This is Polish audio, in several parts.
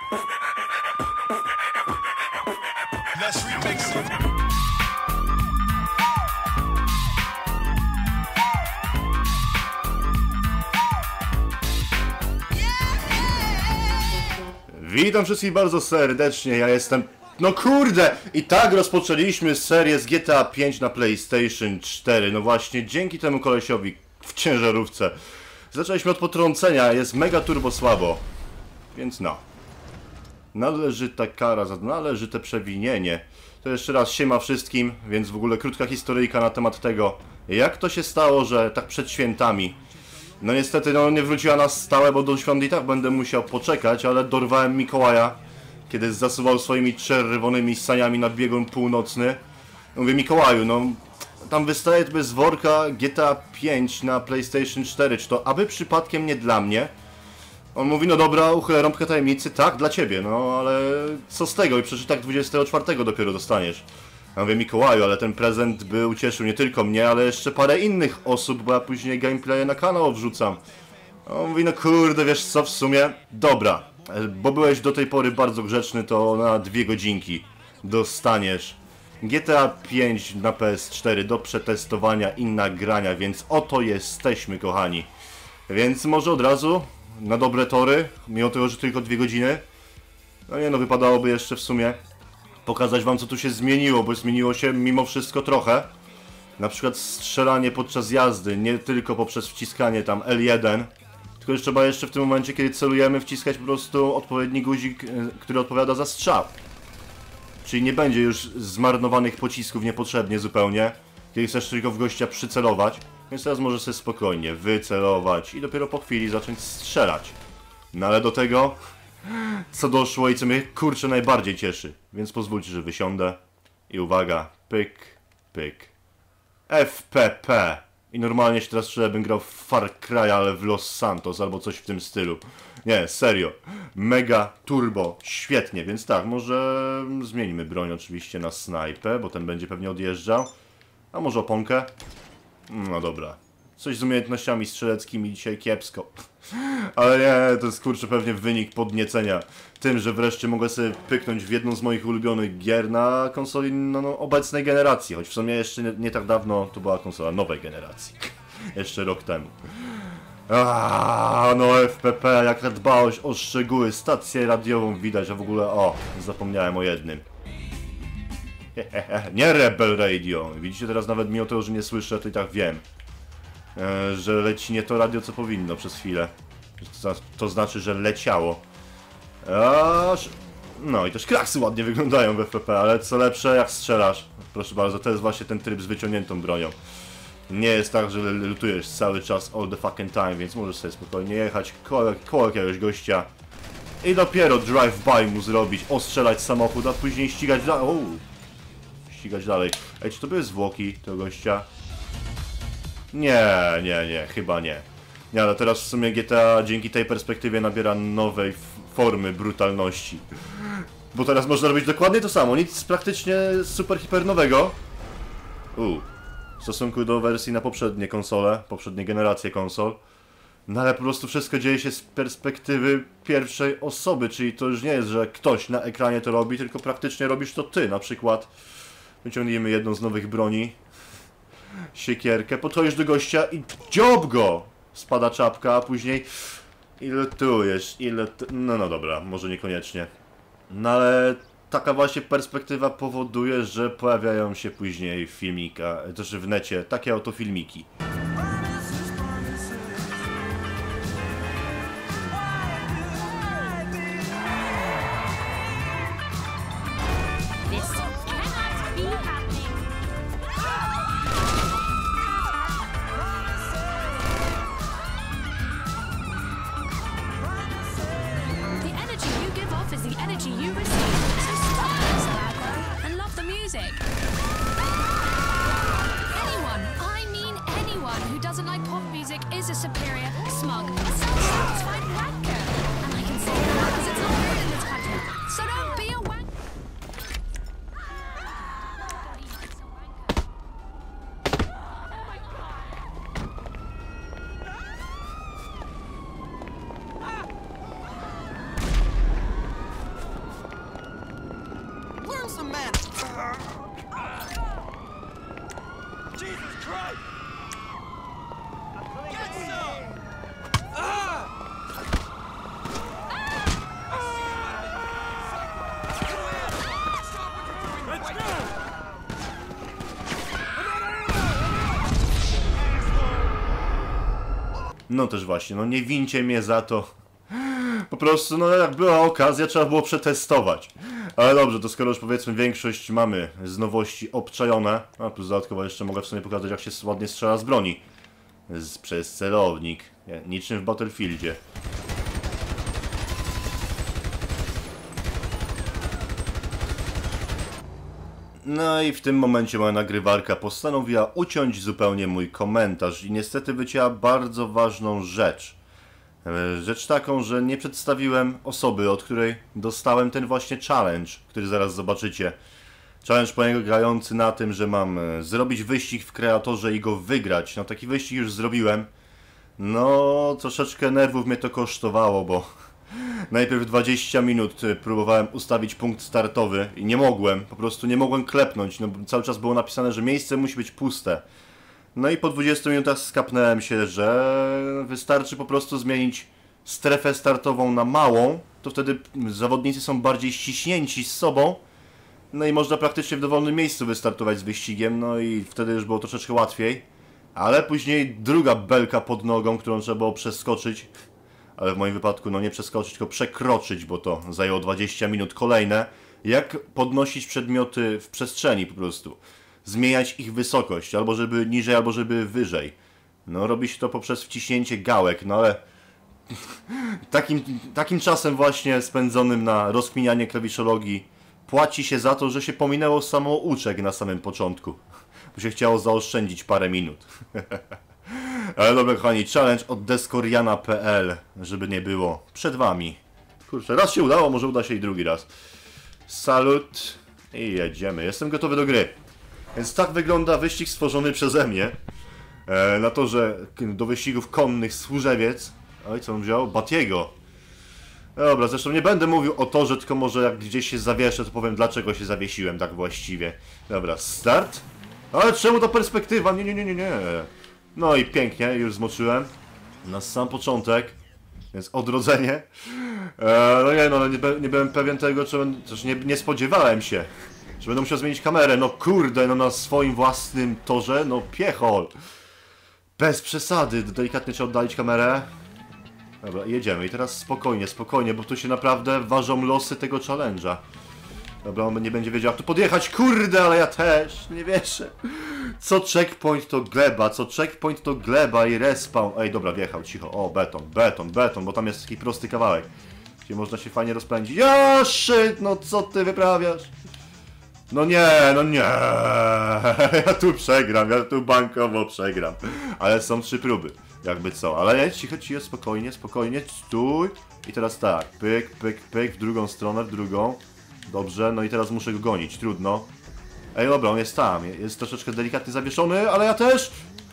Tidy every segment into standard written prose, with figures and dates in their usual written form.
Let's remix it. Witam wszystkich bardzo serdecznie, ja jestem... No kurde! I tak rozpoczęliśmy serię z GTA 5 na PlayStation 4. No właśnie, dzięki temu kolesiowi w ciężarówce. Zaczęliśmy od potrącenia, jest mega turbo słabo. Więc no. Należyta kara za należyte przewinienie. To jeszcze raz siema wszystkim, więc w ogóle krótka historyjka na temat tego, jak to się stało, że tak przed świętami. No niestety, no nie wróciła na stałe, bo do świąt i tak będę musiał poczekać, ale dorwałem Mikołaja, kiedy zasuwał swoimi czerwonymi saniami na biegun północny. Mówię, Mikołaju, no tam wystaje tobie z worka GTA 5 na PlayStation 4, czy to aby przypadkiem nie dla mnie? On mówi, no dobra, uchylę rąbkę tajemnicy, tak, dla ciebie, no ale co z tego? I przecież tak 24 dopiero dostaniesz. Ja mówię, Mikołaju, ale ten prezent by ucieszył nie tylko mnie, ale jeszcze parę innych osób, bo ja później gameplaye na kanał wrzucam. On mówi, no kurde, wiesz co, w sumie, dobra, bo byłeś do tej pory bardzo grzeczny, to na 2 godzinki dostaniesz GTA 5 na PS4 do przetestowania i nagrania, więc oto jesteśmy, kochani. Więc może od razu na dobre tory, mimo tego, że tylko 2 godziny. No nie no, wypadałoby jeszcze w sumie pokazać wam, co tu się zmieniło, bo zmieniło się mimo wszystko trochę. Na przykład strzelanie podczas jazdy, nie tylko poprzez wciskanie tam L1, tylko już trzeba jeszcze w tym momencie, kiedy celujemy, wciskać po prostu odpowiedni guzik, który odpowiada za strzał. Czyli nie będzie już zmarnowanych pocisków niepotrzebnie zupełnie, kiedy chcesz tylko w gościa przycelować. Więc teraz możesz sobie spokojnie wycelować i dopiero po chwili zacząć strzelać. No ale do tego, co doszło i co mnie kurczę najbardziej cieszy. Więc pozwólcie, że wysiądę. I uwaga, pyk, pyk. FPP. I normalnie się teraz czuję, bym grał w Far Cry, ale w Los Santos albo coś w tym stylu. Nie, serio. Mega turbo, świetnie, więc tak, może zmieńmy broń oczywiście na snajpę, bo ten będzie pewnie odjeżdżał. A może oponkę? No dobra. Coś z umiejętnościami strzeleckimi dzisiaj kiepsko. Ale nie, to jest kurczę pewnie wynik podniecenia tym, że wreszcie mogę sobie pyknąć w jedną z moich ulubionych gier na konsoli no, obecnej generacji. Choć w sumie jeszcze nie tak dawno to była konsola nowej generacji. Jeszcze rok temu. No FPP, jaka dbałość o szczegóły. Stację radiową widać, a w ogóle zapomniałem o jednym. Nie Rebel Radio. Widzicie teraz nawet mimo tego, że nie słyszę, to i tak wiem, że leci nie to radio, co powinno przez chwilę. To znaczy, że leciało. No i też kraksy ładnie wyglądają w FPP, ale co lepsze, jak strzelasz. Proszę bardzo, to jest właśnie ten tryb z wyciągniętą bronią. Nie jest tak, że lutujesz cały czas all the fucking time, więc możesz sobie spokojnie jechać koło jakiegoś gościa i dopiero drive-by mu zrobić, ostrzelać samochód, a później ścigać dalej. Ścigać dalej. Ej, czy to były zwłoki tego gościa? Nie, chyba nie. Nie, ale teraz w sumie GTA dzięki tej perspektywie nabiera nowej formy brutalności. Bo teraz można robić dokładnie to samo, nic praktycznie super hiper nowego. W stosunku do wersji na poprzednie konsole, poprzednie generacje konsol. No ale po prostu wszystko dzieje się z perspektywy pierwszej osoby, czyli to już nie jest, że ktoś na ekranie to robi, tylko praktycznie robisz to ty. Na przykład wyciągniemy jedną z nowych broni, siekierkę, podchodzisz do gościa i dziob go! Spada czapka, a później ilutujesz, no dobra, może niekoniecznie. No ale taka właśnie perspektywa powoduje, że pojawiają się później w filmikach, też w necie, takie oto filmiki. Is a superior, smug, self-satisfied wanker. And I can say that because it's all good in this country. So don't be a wanker. No też właśnie, no nie wincie mnie za to. Po prostu, no jak była okazja, trzeba było przetestować. Ale dobrze, to skoro już powiedzmy większość mamy z nowości obczajone, a plus dodatkowo jeszcze mogę w sumie pokazać, jak się ładnie strzela z broni. Przez celownik, niczym w Battlefieldzie. No i w tym momencie moja nagrywarka postanowiła uciąć zupełnie mój komentarz i niestety wycięła bardzo ważną rzecz. Rzecz taką, że nie przedstawiłem osoby, od której dostałem ten właśnie challenge, który zaraz zobaczycie. Challenge polegający na tym, że mam zrobić wyścig w kreatorze i go wygrać. No taki wyścig już zrobiłem. No troszeczkę nerwów mnie to kosztowało, bo najpierw 20 minut próbowałem ustawić punkt startowy i nie mogłem, po prostu nie mogłem klepnąć, no cały czas było napisane, że miejsce musi być puste. No i po 20 minutach skapnąłem się, że wystarczy po prostu zmienić strefę startową na małą, to wtedy zawodnicy są bardziej ściśnięci z sobą, no i można praktycznie w dowolnym miejscu wystartować z wyścigiem, no i wtedy już było troszeczkę łatwiej. Ale później druga belka pod nogą, którą trzeba było przeskoczyć, ale w moim wypadku no nie przeskoczyć, tylko przekroczyć, bo to zajęło 20 minut kolejne, jak podnosić przedmioty w przestrzeni po prostu. Zmieniać ich wysokość, albo żeby niżej, albo żeby wyżej. No robi się to poprzez wciśnięcie gałek, no ale takim czasem właśnie spędzonym na rozkminianie klawiszologii płaci się za to, że się pominęło samouczek na samym początku. Bo się chciało zaoszczędzić parę minut. Ale dobra kochani, challenge od deskoriana.pl, żeby nie było. Przed wami. Kurczę, raz się udało, może uda się i drugi raz. Salut i jedziemy. Jestem gotowy do gry. Więc tak wygląda wyścig stworzony przeze mnie. Na torze do wyścigów konnych Służewiec. Oj, co on wziął? Batiego. Dobra, zresztą nie będę mówił o torze, tylko może jak gdzieś się zawieszę, to powiem dlaczego się zawiesiłem tak właściwie. Dobra, start. Ale czemu ta perspektywa? Nie. No i pięknie, już zmoczyłem. Na sam początek. Więc odrodzenie. No nie, no nie byłem pewien tego, też nie spodziewałem się, że będę musiał zmienić kamerę. No kurde, no na swoim własnym torze, no piechol. Bez przesady, delikatnie trzeba oddalić kamerę. Dobra, jedziemy i teraz spokojnie, bo tu się naprawdę ważą losy tego challenge'a. Dobra, on nie będzie wiedział jak tu podjechać, kurde, ale ja też, nie wierzę. Co checkpoint to gleba i respawn. Ej, dobra, wjechał, cicho, o, beton, bo tam jest taki prosty kawałek, gdzie można się fajnie rozpędzić. Ja, shit, no co ty wyprawiasz? No nie, ja tu przegram, ja tu bankowo przegram. Ale są 3 próby, jakby co, ale nie, cicho, spokojnie, stój. I teraz tak, pyk, w drugą stronę, w drugą. Dobrze, no i teraz muszę go gonić, trudno. Ej, dobra, on jest tam, jest troszeczkę delikatnie zawieszony, ale ja też...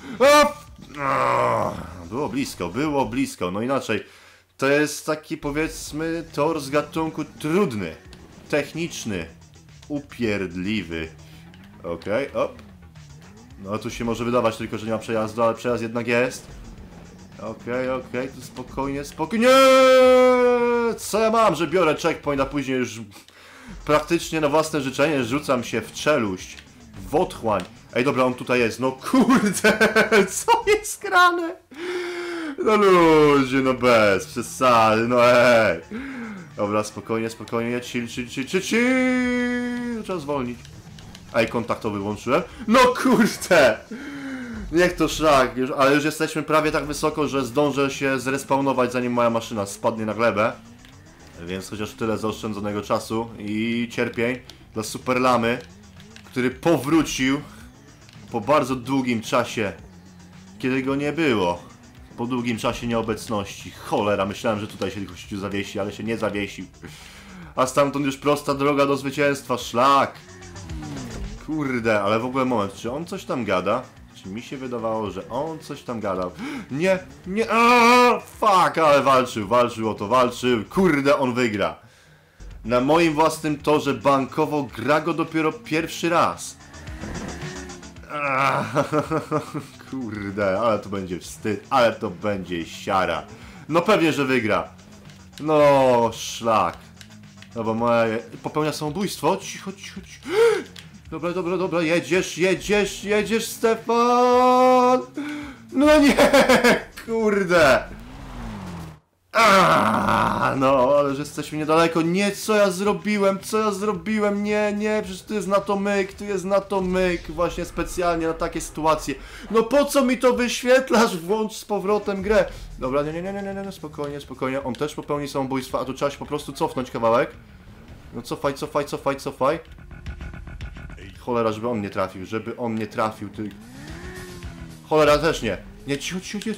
Było blisko, no inaczej. To jest taki, powiedzmy, tor z gatunku trudny, techniczny, upierdliwy. Okej, op. No tu się może wydawać tylko, że nie ma przejazdu, ale przejazd jednak jest. Okej, tu spokojnie. Co ja mam, że biorę checkpoint, a później już praktycznie na własne życzenie rzucam się w czeluść, w otchłań. Ej, dobra, on tutaj jest, no kurde, co jest grane? No ludzie, no bez przesady, no ej. Dobra, spokojnie, chill. Trzeba zwolnić. Ej, kontaktowy włączyłem. No kurde! Niech to szlak, ale już jesteśmy prawie tak wysoko, że zdążę się zrespawnować, zanim moja maszyna spadnie na glebę. Więc chociaż tyle zaoszczędzonego czasu i cierpień dla Superlamy, który powrócił po bardzo długim czasie, kiedy go nie było. Po długim czasie nieobecności. Cholera, myślałem, że tutaj się gościu zawiesi, ale się nie zawiesił. A stamtąd już prosta droga do zwycięstwa, szlak. Kurde, ale w ogóle moment, czy on coś tam gada? Czy mi się wydawało, że on coś tam gadał? Nie, fuck, ale walczył, kurde, on wygra. Na moim własnym torze bankowo gra go dopiero pierwszy raz. Kurde, ale to będzie wstyd, ale to będzie siara. No pewnie, że wygra. No, szlak. No bo moja... Popełnia samobójstwo? Cicho. Dobra, jedziesz, Stefan! No nie! Kurde! No, ale że jesteśmy niedaleko. Nie, co ja zrobiłem? Co ja zrobiłem? Nie, nie, przecież tu jest na to myk, tu jest na to myk. Właśnie specjalnie na takie sytuacje. No po co mi to wyświetlasz? Włącz z powrotem grę. Dobra, nie, spokojnie, spokojnie. On też popełni samobójstwo, a tu trzeba się po prostu cofnąć kawałek. No cofaj. Cholera, żeby on nie trafił, ty... Cholera, też nie. Nie, cicho.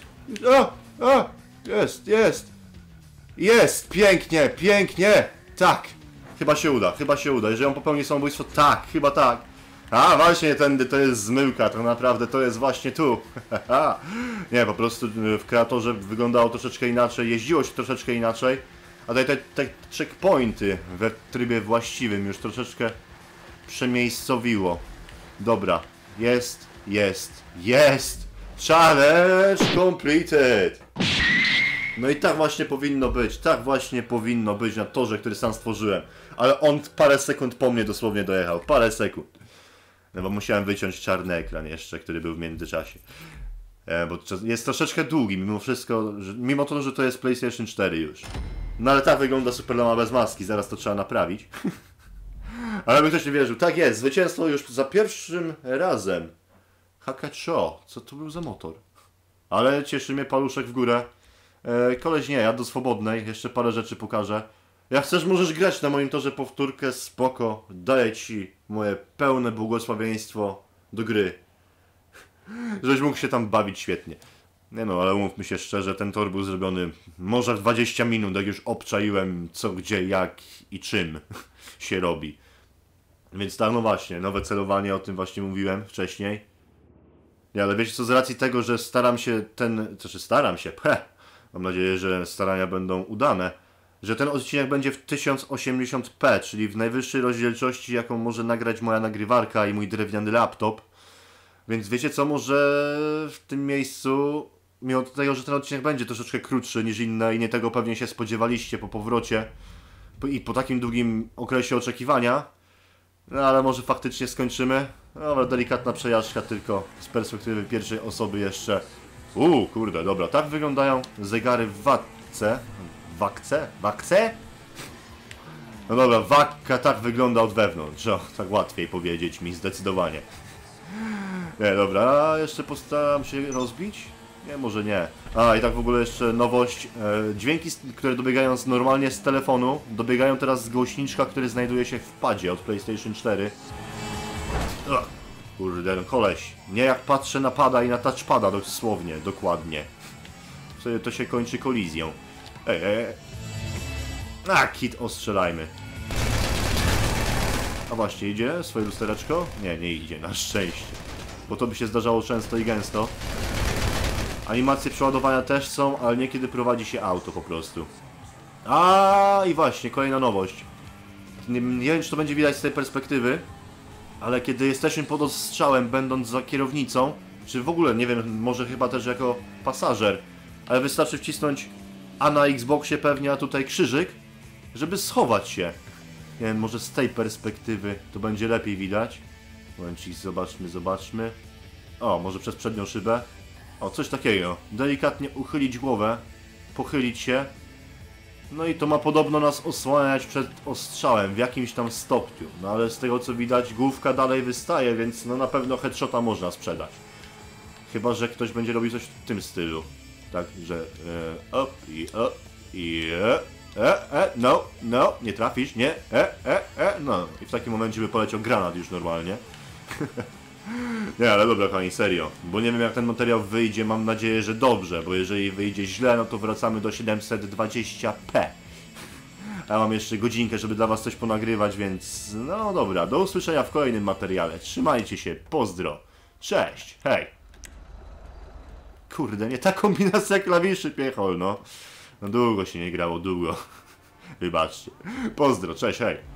Jest, pięknie. Tak. Chyba się uda. Jeżeli on popełni samobójstwo, tak, chyba tak. A, właśnie tędy to jest zmyłka, to naprawdę to jest właśnie tu. Nie, po prostu w Kreatorze wyglądało troszeczkę inaczej, jeździło się troszeczkę inaczej. A tutaj te checkpointy w trybie właściwym już troszeczkę przemiejscowiło. Dobra, jest! Challenge completed! No i tak właśnie powinno być na torze, który sam stworzyłem. Ale on parę sekund po mnie dosłownie dojechał, parę sekund. No bo musiałem wyciąć czarny ekran jeszcze, który był w międzyczasie. Bo jest troszeczkę długi, mimo wszystko, mimo to, że to jest PlayStation 4 już. No ale tak wygląda Super Lama bez maski, zaraz to trzeba naprawić. Ale by ktoś nie wierzył. Tak jest, zwycięstwo już za pierwszym razem. Hakacho, co to był za motor? Ale cieszy mnie paluszek w górę. Koleś nie, ja do swobodnej, jeszcze parę rzeczy pokażę. Jak chcesz, możesz grać na moim torze powtórkę, spoko. Daję ci moje pełne błogosławieństwo do gry. Żebyś mógł się tam bawić świetnie. Nie no, ale umówmy się szczerze, ten tor był zrobiony może w 20 minut, jak już obczaiłem co, gdzie, jak i czym się robi. Więc tak, no właśnie, nowe celowanie, o tym właśnie mówiłem wcześniej. Nie, ale wiecie co, z racji tego, że mam nadzieję, że starania będą udane, że ten odcinek będzie w 1080p, czyli w najwyższej rozdzielczości, jaką może nagrać moja nagrywarka i mój drewniany laptop. Więc wiecie co, może w tym miejscu, mimo tego, że ten odcinek będzie troszeczkę krótszy niż inne i nie tego pewnie się spodziewaliście po powrocie i po takim długim okresie oczekiwania, no ale może faktycznie skończymy. Dobra, delikatna przejażdżka tylko z perspektywy pierwszej osoby jeszcze. Kurde, dobra, tak wyglądają zegary w Wakce. Wakce? No dobra, Wakka tak wygląda od wewnątrz, tak łatwiej powiedzieć mi zdecydowanie. Nie, dobra, jeszcze postaram się rozbić? Nie, może nie. I tak w ogóle jeszcze nowość. Dźwięki, które dobiegają normalnie z telefonu, dobiegają teraz z głośniczka, który znajduje się w padzie od PlayStation 4. Kurde, no koleś. Nie jak patrzę na pada i na touchpada dosłownie, dokładnie. Wtedy to się kończy kolizją. Kit ostrzelajmy. A właśnie, idzie swoje lustereczko? Nie idzie, na szczęście. Bo to by się zdarzało często i gęsto. Animacje przeładowania też są, ale niekiedy prowadzi się auto po prostu. I właśnie, kolejna nowość. Nie wiem, czy to będzie widać z tej perspektywy, ale kiedy jesteśmy pod ostrzałem, będąc za kierownicą, czy w ogóle, nie wiem, może chyba też jako pasażer, ale wystarczy wcisnąć A na Xboxie pewnie, a tutaj krzyżyk, żeby schować się. Nie wiem, może z tej perspektywy to będzie lepiej widać. Momencik, zobaczmy. Może przez przednią szybę. Coś takiego. Delikatnie uchylić głowę, pochylić się. No i to ma podobno nas osłaniać przed ostrzałem w jakimś tam stopniu. No ale z tego co widać, główka dalej wystaje, więc no na pewno headshota można sprzedać. Chyba że ktoś będzie robił coś w tym stylu. Tak, że no, nie trafisz, nie, no. I w takim momencie by poleciał granat już normalnie. Nie, ale dobra kochani, serio, bo nie wiem jak ten materiał wyjdzie, mam nadzieję, że dobrze, bo jeżeli wyjdzie źle, no to wracamy do 720p. A ja mam jeszcze godzinkę, żeby dla was coś ponagrywać, więc no dobra, do usłyszenia w kolejnym materiale, trzymajcie się, pozdro, cześć, hej. Kurde, nie ta kombinacja klawiszy, piechol, no. No długo się nie grało, długo. Wybaczcie. Pozdro, cześć, hej.